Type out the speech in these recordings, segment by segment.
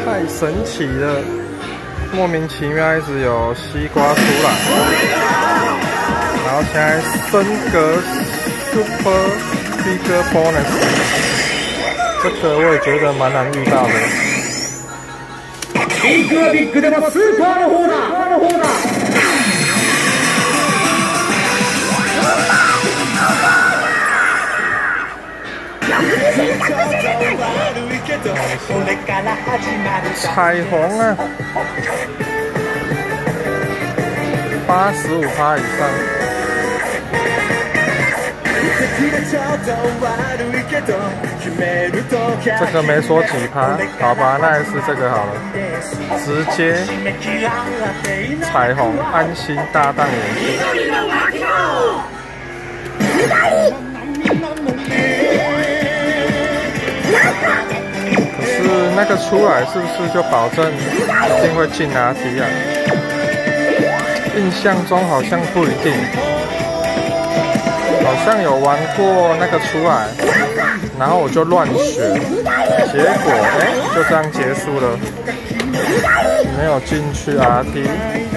太神奇了，莫名其妙一直有西瓜出来，然后现在升格 Super Big Bonus， 这个我也觉得蛮难遇到的。 ビッグはビッグでもスーパーの方だ。 彩虹啊，85%以上。这个没说几趴，好吧，那还是这个好了。直接彩虹安心大档演出。可是那个出来是不是就保证一定会进RT啊？印象中好像不一定。好像有玩过那个出来，然后我就乱选，结果就这样结束了，没有进去RT。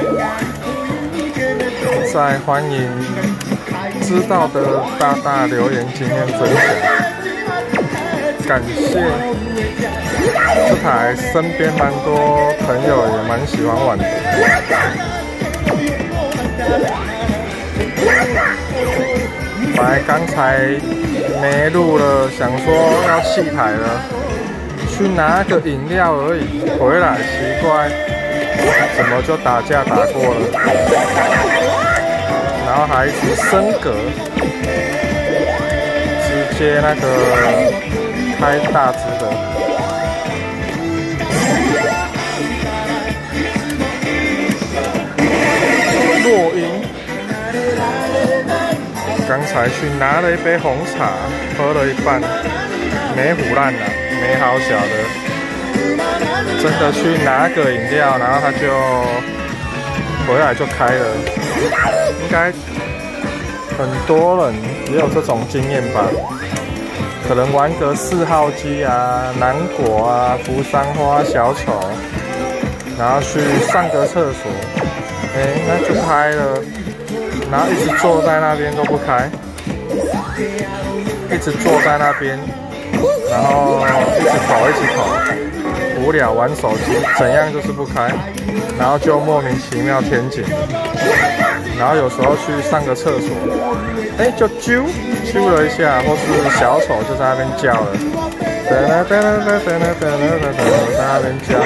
再欢迎知道的大大留言经验分享，感谢。这台身边蛮多朋友也蛮喜欢玩的。本来刚才没录了，想说要弃台了，去拿个饮料而已，回来奇怪，怎么就打架打过了？然后还一直升格，直接那个开大只的。落音。刚才去拿了一杯红茶，喝了一半，没唬烂了，没好小的，真的去拿个饮料，然后他就回来就开了。应该很多人也有这种经验吧？可能玩个4号机啊、南国啊、扶桑花、小丑，然后去上个厕所，那就开了。然后一直坐在那边都不开，一直坐在那边，然后一直跑，无聊玩手机，怎样就是不开，然后就莫名其妙天井，然后有时候去上个厕所，就啾了一下，或是小丑就在那边叫了，在那边叫。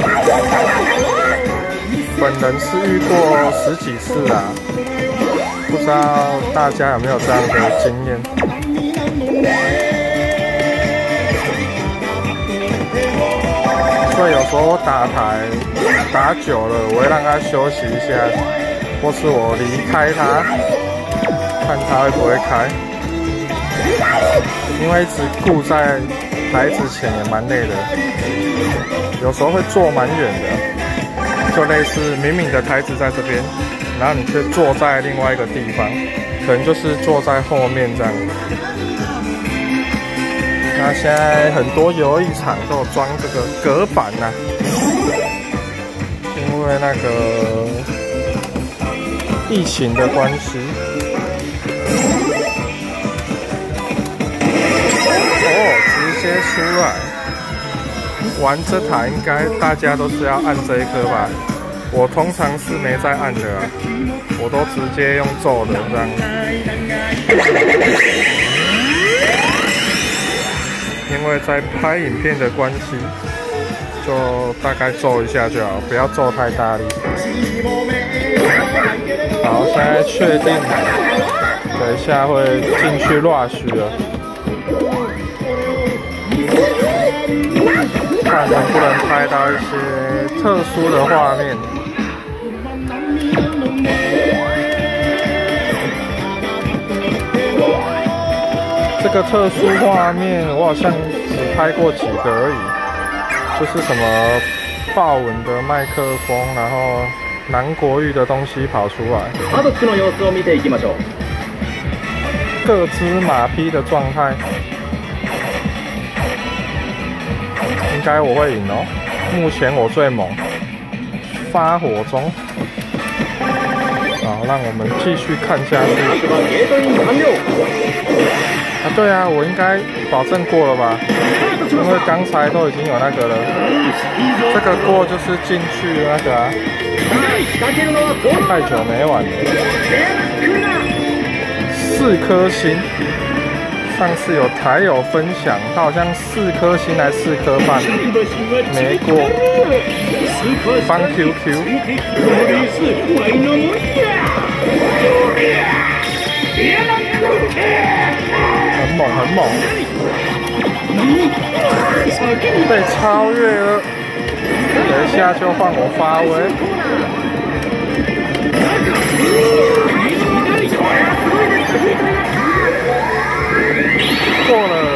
本人是遇过10几次啦。不知道大家有没有这样的经验？所以有时候我打台打久了，我会让他休息一下，或是我离开他，看他会不会开。因为一直顾在台子前也蛮累的，有时候会坐蛮远的，就类似明明的台子在这边。然后你却坐在另外一个地方，可能就是坐在后面这样。那现在很多游艺场都有装这个隔板呐，因为那个疫情的关系。直接出来玩这台，应该大家都是要按这一颗吧？我通常是没在按的啊，我都直接用揍的这样，因为在拍影片的关系，就大概揍一下就好，不要揍太大力。好，现在确定，等一下会进去rush了，看能不能拍到一些特殊的画面。这个特殊画面我好像只拍过几个而已，就是什么豹纹的麦克风，然后南国玉的东西跑出来。各只马匹的状态，应该我会赢哦。 目前我最猛，发火中。好，让我们继续看下去。啊，对啊，我应该保证过了吧？因为刚才都已经有那个了。这个过就是进去那个啊，太久没玩了。4颗星，上次有台友分享，他好像4颗星还4颗半，没过。帮 QQ。很猛，很猛，被超越了。等一下就换我发威。过了。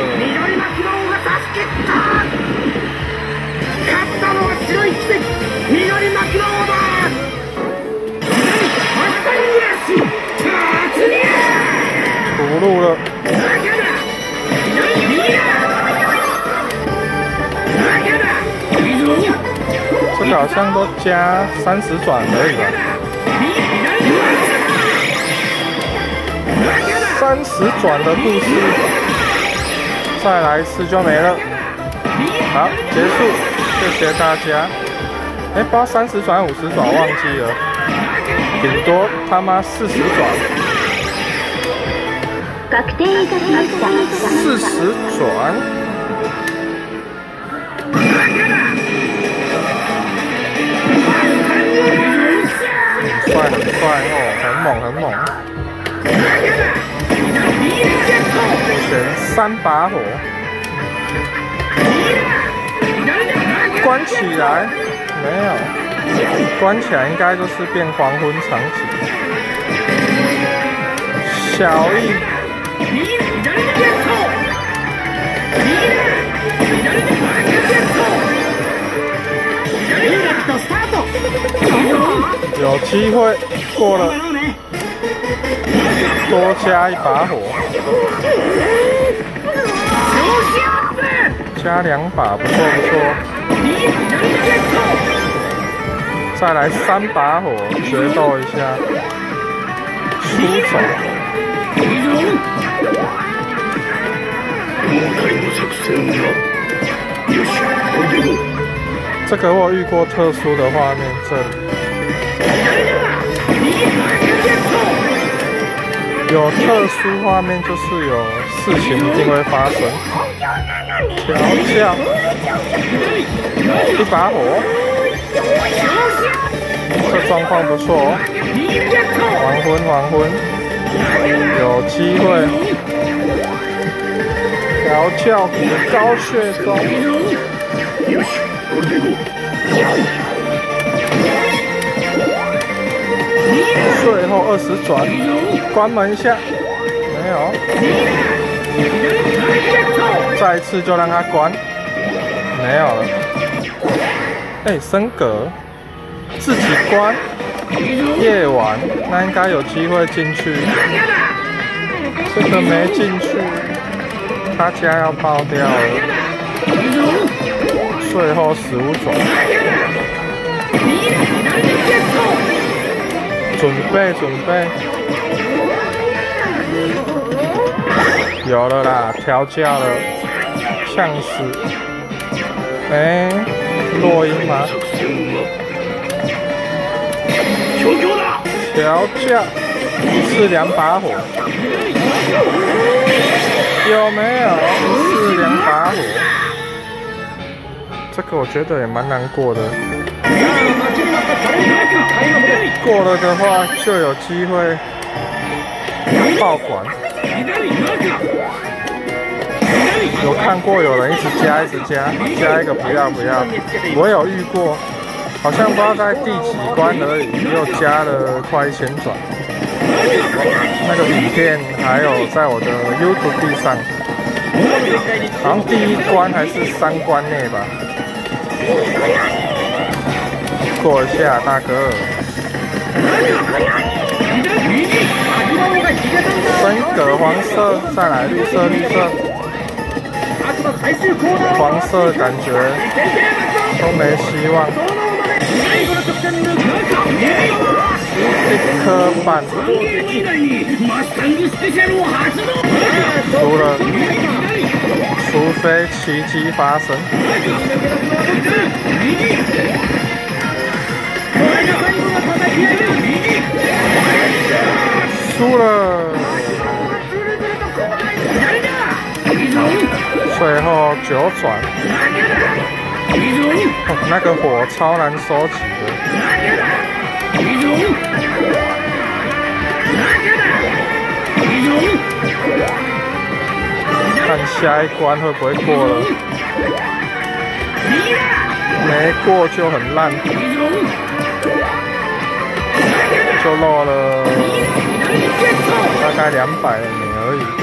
吐露了。这个好像都加30转而已吧。30转的故事，再来一次就没了。好，结束，谢谢大家。哎，不知道30转50转忘记了，顶多他妈40转。40转。很帅哦，很猛很猛。前3把火，关起来没有？关起来应该就是变黄昏场景。小易。有机会过了，多加1把火，加2把，不错不错。再来3把火，决斗一下，出手。这个我遇过特殊的画面，这里有特殊画面，就是有事情一定会发生。调教1把火，这状况不错哦。黄昏黄昏，有机会。调教古高血中。最后20转，关门一下，没有，再一次就让他关，没有了。哎，升格，自己关，夜晚，那应该有机会进去，这个没进去，他家要爆掉了。最后15转。准备，有了啦，调教了，呛死。哎，落音吗？调教是2把火，有没有？是2把火，这个我觉得也蛮难过的。过了的话，就有机会爆管。有看过有人一直加，加一个不要。我有遇过，好像不知道在第几关而已，又加了快1000转。那个影片还有在我的 YouTube 上，好像第1关还是3关内吧。过一下，大哥。升格黄色，再来绿色。 黄色感觉都没希望。一颗半，输了，除非奇迹发生。输了，最后9转。哦，那个火超难收集的。看下一关会不会过了？没过就很烂，就漏了大概200的米而已。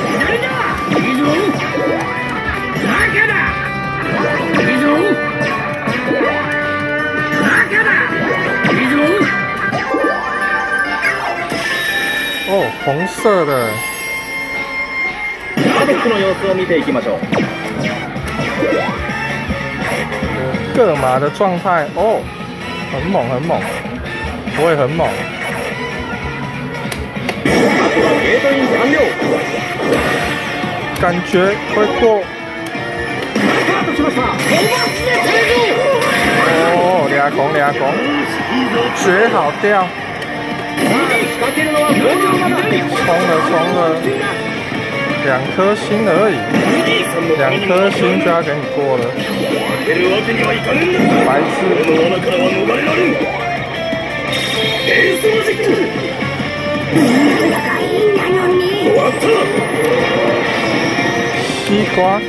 哦，红色的。各马的状态哦，很猛很猛，我也很猛。感觉会过。哦，俩拱，绝好掉。冲了，2颗星而已，2颗星就要给你过了。白痴！西瓜。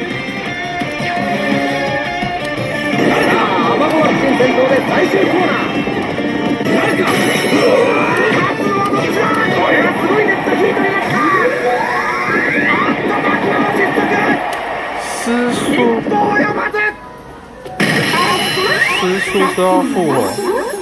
失速之后复活。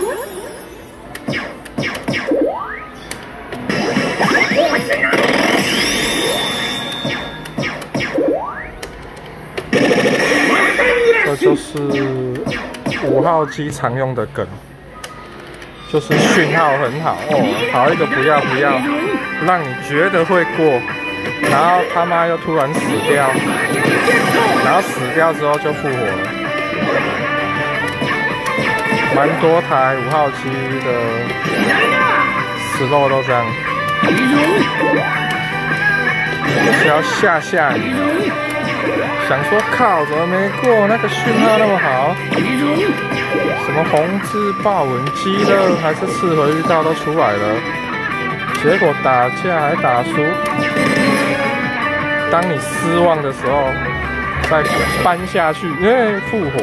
这就是5号机常用的梗，就是讯号很好哦，好一个不要，让你觉得会过，然后他妈又突然死掉，然后死掉之后就复活了。蛮多台5号机的slow都这样，就是要吓你。想说靠，怎么没过？那个讯号那么好，什么红字豹纹鸡的，还是次回遇到都出来了，结果打架还打输。当你失望的时候，再搬下去，复活。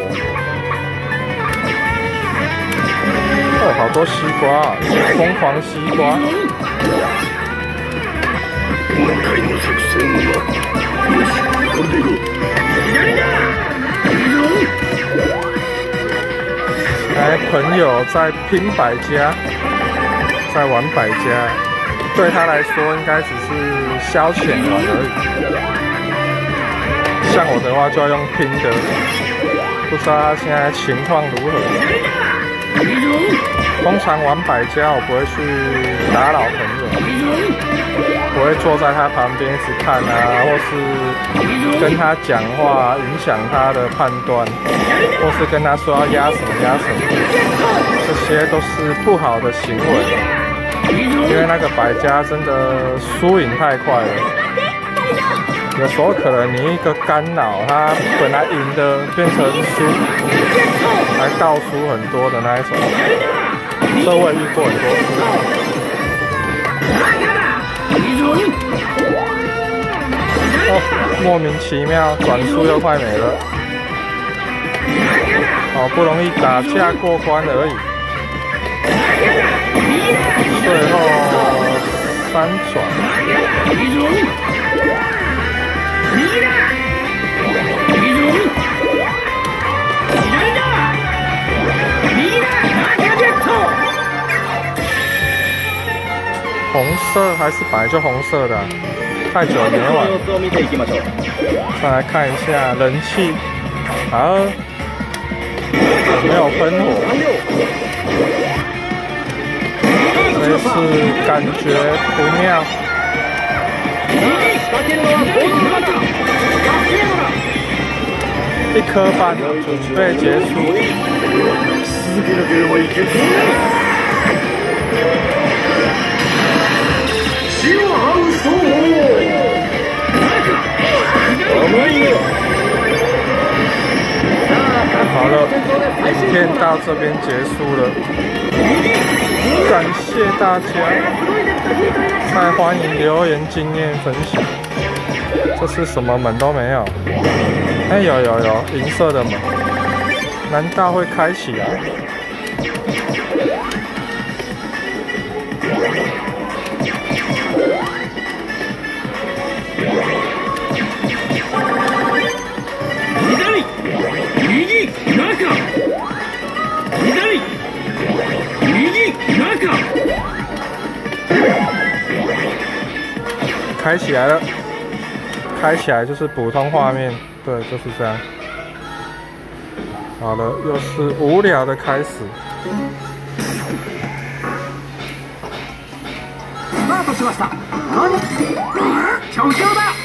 哦，好多西瓜，疯狂西瓜。来，朋友在拼百家，在玩百家，对他来说应该只是消遣玩而已。像我的话就要用拼的，不知道他现在情况如何。通常玩百家，我不会去打扰朋友，我会坐在他旁边一直看啊，或是跟他讲话，影响他的判断，或是跟他说要压什么，这些都是不好的行为，因为那个百家真的输赢太快了，有时候可能你一个干扰，他本来赢的变成输，还倒输很多的那一种。这我也遇过很多次。哦，莫名其妙转速又快没了。好不容易打架过关而已。最后3转。红色还是本来就红色的太久没玩。再来看一下人气，好，有没有喷火？这次感觉不妙。一颗半准备结束。好了，影片到这边结束了，感谢大家，再欢迎留言经验分享。这是什么门都没有？哎，有银色的门，难道会开起来？开起来了，开起来就是普通画面，对，就是这样。好了，又是无聊的开始。 スタートしました。調子だ。